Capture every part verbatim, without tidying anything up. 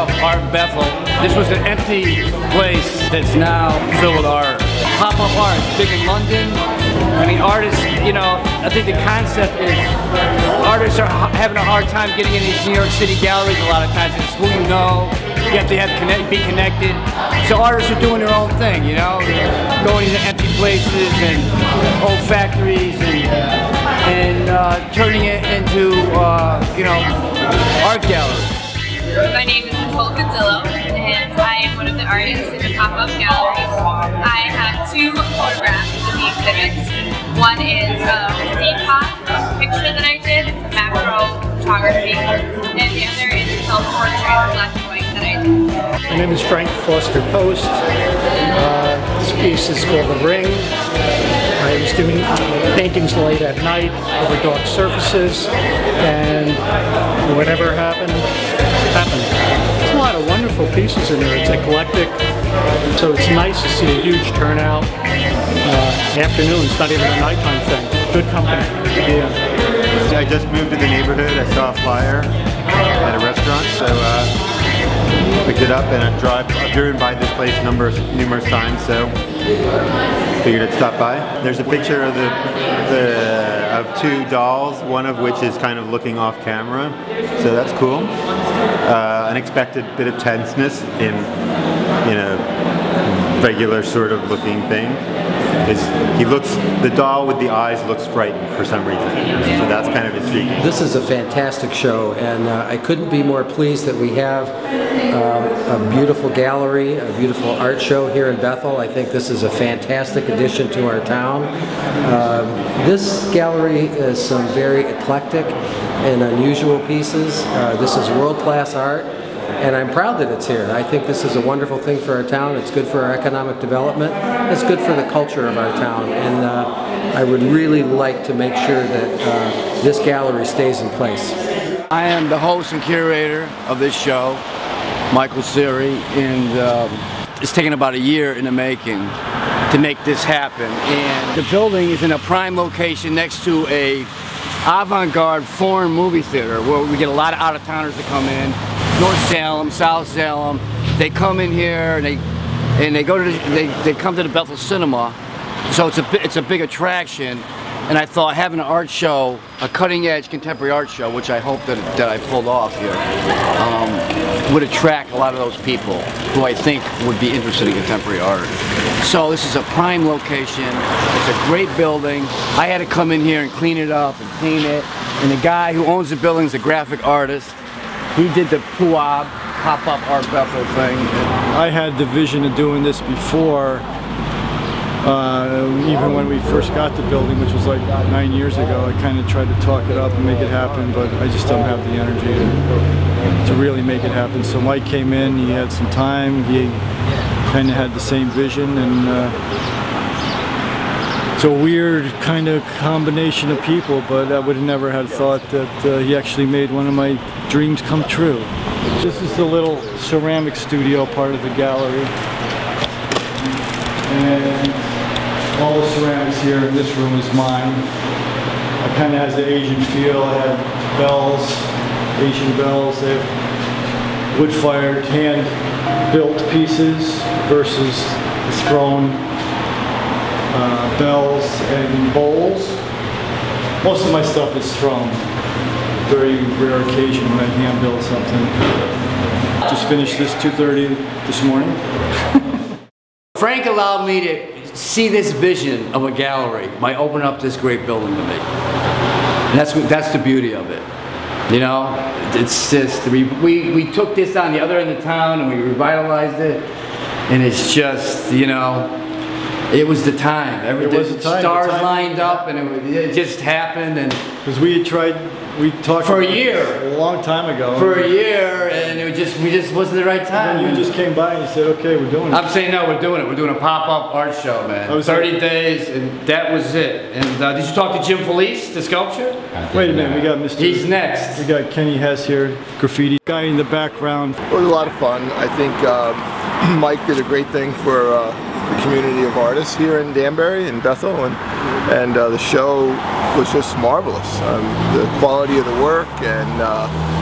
Up Art Bethel. This was an empty place that's now filled with art. Pop-up art, it's big in London. I mean, artists, you know, I think the concept is artists are having a hard time getting in these New York City galleries a lot of times. It's who you know, you have to have connect, be connected. So artists are doing their own thing, you know, going into empty places and old factories and, and uh, turning it into, uh, you know, art galleries. My name is Nicole Godzillo, and I am one of the artists in the pop-up gallery. I have two photographs in the exhibit. One is a seed pot picture that I did. It's a macro photography, and the other is a self-portrait in black and white that I did. My name is Frank Foster Post. Uh, this piece is called The Ring. I was doing paintings late at night over dark surfaces, and whatever happened, happened. There's a lot of wonderful pieces in there. It's eclectic, so it's nice to see a huge turnout. Uh, afternoon, it's not even a nighttime thing. Good company. Yeah. I just moved to the neighborhood. I saw a flyer at a restaurant, so uh, picked it up, and I've, drive, I've driven by this place numerous, numerous times, so figured I'd stop by. There's a picture of the, the of two dolls, one of which is kind of looking off camera, so that's cool. Uh, unexpected bit of tenseness in in a regular sort of looking thing. Is he looks, the doll with the eyes looks frightened for some reason, so that's kind of intriguing. This is a fantastic show, and uh, I couldn't be more pleased that we have um, a beautiful gallery, a beautiful art show here in Bethel. I think this is a fantastic addition to our town. Uh, this gallery is some very eclectic and unusual pieces. Uh, this is world-class art, and I'm proud that it's here. I think this is a wonderful thing for our town. It's good for our economic development. It's good for the culture of our town, and uh, I would really like to make sure that uh, this gallery stays in place. I am the host and curator of this show, Michael Seri, and um, it's taken about a year in the making to make this happen. And the building is in a prime location next to a avant-garde foreign movie theater where we get a lot of out-of-towners to come in. North Salem, South Salem. They come in here and they and they go to the, they they come to the Bethel Cinema. So it's a it's a big attraction. And I thought having an art show, a cutting-edge contemporary art show, which I hope that that I pulled off here, um, would attract a lot of those people who I think would be interested in contemporary art. So this is a prime location. It's a great building. I had to come in here and clean it up and paint it. And the guy who owns the building is a graphic artist. He did the P U A B, pop-up Art Bethel thing. I had the vision of doing this before, uh, even when we first got the building, which was like nine years ago. I kind of tried to talk it up and make it happen, but I just don't have the energy to, to really make it happen. So Mike came in, he had some time, he kind of had the same vision, and uh, it's a weird kind of combination of people, but I would have never had thought that uh, he actually made one of my dreams come true. This is the little ceramic studio part of the gallery, and all the ceramics here in this room is mine. It kind of has the Asian feel. I have bells, Asian bells. They have wood-fired, hand-built pieces versus the thrown Uh, bells and bowls. Most of my stuff is thrown. Very rare occasion when I hand build something. Just finished this two thirty this morning. Frank allowed me to see this vision of a gallery by opening up this great building to me. And that's that's the beauty of it. You know, it's just we we we took this on the other end of town and we revitalized it, and it's just, you know. It was the time. Everything, it was the time. Stars the time. lined up, and it, it just happened. And because we had tried, we talked for a year, a long time ago. For a year, and it was just we just wasn't the right time. And you just came by and you said, "Okay, we're doing it." I'm saying no, we're doing it. We're doing a pop-up art show, man. was thirty like, days, and that was it. And uh, did you talk to Jim Felice, the sculptor? Wait a minute, we got Mister He's next. We got Kenny Hess here, graffiti guy in the background. It was a lot of fun. I think um, Mike did a great thing for uh, the community of artists here in Danbury and Bethel, and and uh, the show was just marvelous. Um, the quality of the work and uh,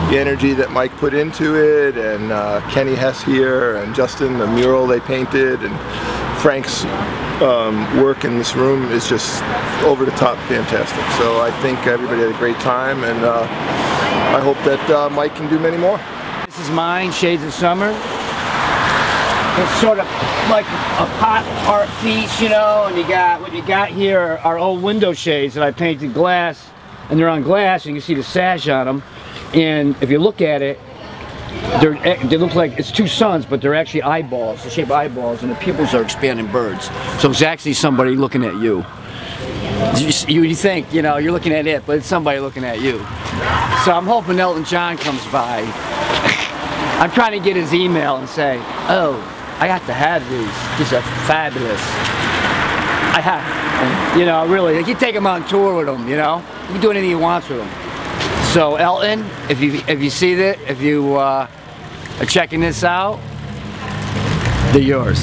the energy that Mike put into it, and uh, Kenny Hess here, and Justin, the mural they painted, and Frank's um, work in this room is just over the top fantastic. So I think everybody had a great time, and uh, I hope that uh, Mike can do many more. This is mine, Shades of Summer. It's sort of like a pop art piece, you know, and you got, what you got here are old window shades that I painted glass, and they're on glass, and you can see the sash on them. And if you look at it, they're, they look like it's two suns, but they're actually eyeballs, the shape of eyeballs, and the pupils are expanding birds. So it's actually somebody looking at you. You, you think, you know, you're looking at it, but it's somebody looking at you. So I'm hoping Elton John comes by. I'm trying to get his email and say, oh, I got to have these. These are fabulous. I have, you know, really. Like, you take him on tour with them, you know. You can do anything you want with them. So Elton, if you if you see that, if you uh, are checking this out, they're yours.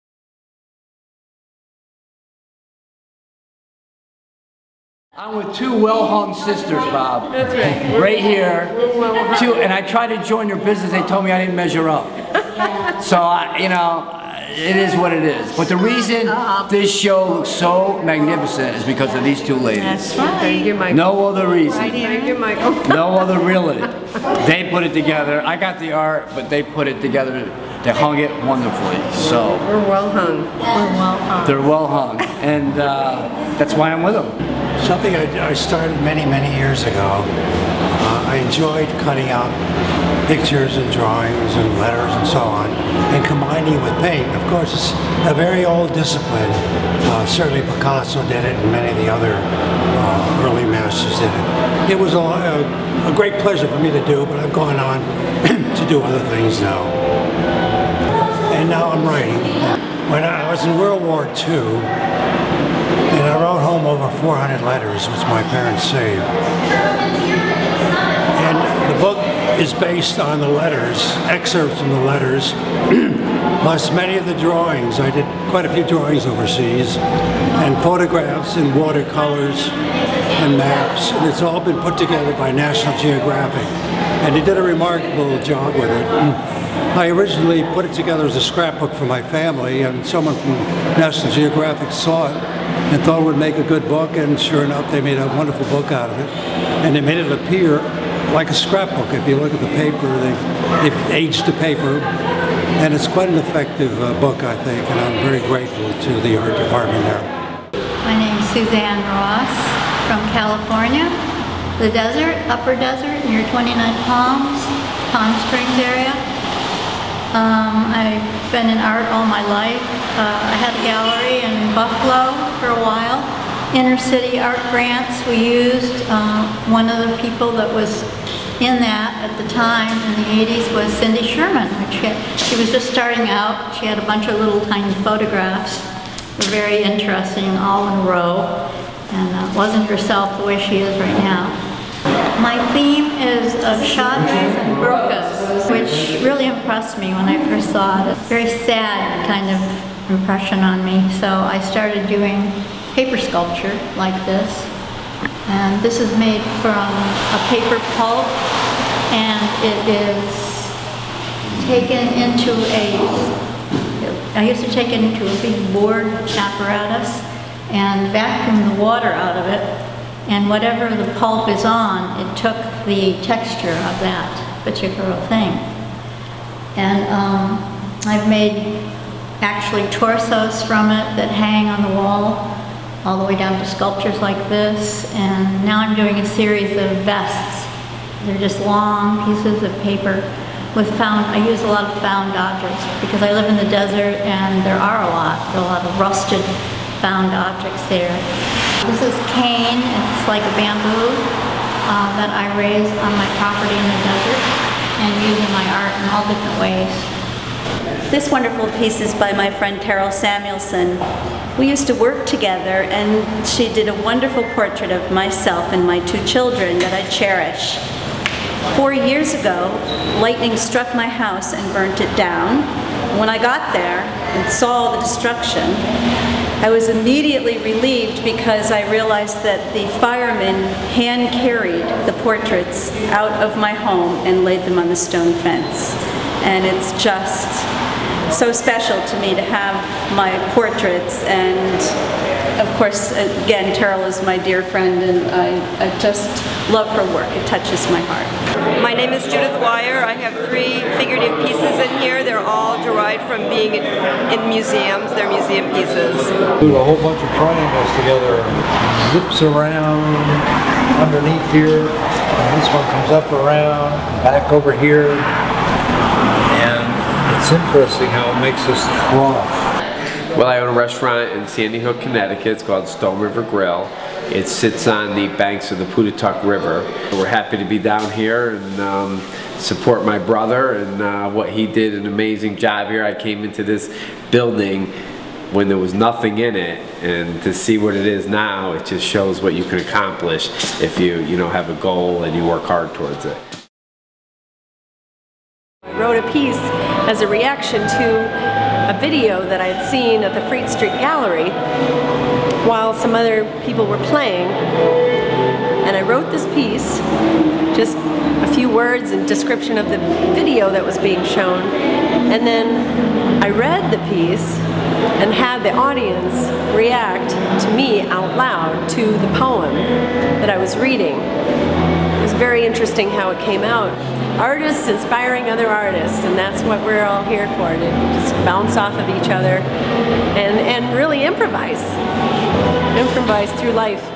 I'm with two well-hung sisters, Bob. That's right. Right here. Two, and I tried to join their business. They told me I didn't measure up. So I, you know, it is what it is. But the reason this show looks so magnificent is because of these two ladies. That's right. Thank you, Michael. No other reason. Thank you, Michael. No other really. They put it together. I got the art, but they put it together. They hung it wonderfully. So we're well hung. We're well hung. They're well hung, and uh, that's why I'm with them. Something I, I started many, many years ago. Uh, I enjoyed cutting out pictures and drawings and letters and so on, and combining with paint. Of course, it's a very old discipline. Uh, certainly Picasso did it, and many of the other uh, early masters did it. It was a, a, a great pleasure for me to do, but I've gone on to do other things now. And now I'm writing. When I was in World War Two, and I wrote home over four hundred letters, which my parents saved. And the book is based on the letters, excerpts from the letters, plus many of the drawings. I did quite a few drawings overseas, and photographs and watercolors and maps, and it's all been put together by National Geographic. And they did a remarkable job with it. I originally put it together as a scrapbook for my family, and someone from National Geographic saw it and thought it would make a good book, and sure enough, they made a wonderful book out of it. And they made it appear like a scrapbook. If you look at the paper, they've, they've aged the paper, and it's quite an effective uh, book, I think, and I'm very grateful to the art department there. My name is Suzanne Ross from California, the desert, upper desert, near twenty-nine Palms, Palm Springs area. Um, I've been in art all my life. Uh, I had a gallery in Buffalo for a while. Inner city art grants we used. Uh, one of the people that was in that at the time in the eighties was Cindy Sherman. Which had, she was just starting out. She had a bunch of little tiny photographs. They're very interesting, all in a row. And uh, wasn't herself the way she is right now. My theme is of shadris and burqas, which really impressed me when I first saw it. Very sad kind of impression on me. So I started doing paper sculpture like this. And this is made from a paper pulp, and it is taken into a, I used to take it into a big board apparatus and vacuum the water out of it. And whatever the pulp is on, it took the texture of that particular thing. And um, I've made actually torsos from it that hang on the wall, all the way down to sculptures like this. And now I'm doing a series of vests. They're just long pieces of paper with found, I use a lot of found objects because I live in the desert and there are a lot, there are a lot of rusted found objects there. This is cane. It's like a bamboo uh, that I raise on my property in the desert and use in my art in all different ways. This wonderful piece is by my friend Carol Samuelson. We used to work together, and she did a wonderful portrait of myself and my two children that I cherish. Four years ago, lightning struck my house and burnt it down. When I got there and saw the destruction, I was immediately relieved because I realized that the firemen hand-carried the portraits out of my home and laid them on the stone fence. And it's just so special to me to have my portraits, and of course, again, Terrell is my dear friend, and I, I just love her work. It touches my heart. My name is Judith Wire. I have three figurative pieces in here. They're all derived from being in, in museums. They're museum pieces. Do a whole bunch of triangles together, zips around underneath here, and this one comes up around, back over here, and it's interesting how it makes this trough. Well, I own a restaurant in Sandy Hook, Connecticut. It's called Stone River Grill. It sits on the banks of the Putatuck River. We're happy to be down here and um, support my brother and uh, what he did an amazing job here. I came into this building when there was nothing in it, and to see what it is now, it just shows what you can accomplish if you, you know, have a goal and you work hard towards it. I wrote a piece as a reaction to a video that I had seen at the Fleet Street Gallery while some other people were playing, and I wrote this piece, just a few words and description of the video that was being shown, and then I read the piece and had the audience react to me out loud to the poem that I was reading. It was very interesting how it came out. Artists inspiring other artists, and that's what we're all here for, to just bounce off of each other and, and really improvise. Improvise through life.